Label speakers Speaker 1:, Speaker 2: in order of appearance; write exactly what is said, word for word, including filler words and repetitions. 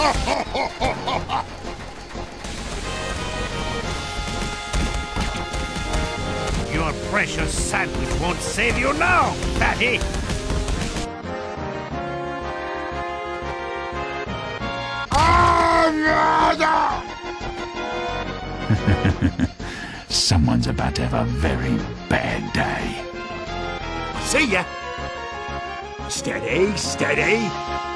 Speaker 1: Your precious sandwich won't save you now, fatty!
Speaker 2: Someone's about to have a very bad day.
Speaker 3: See ya! Steady, steady!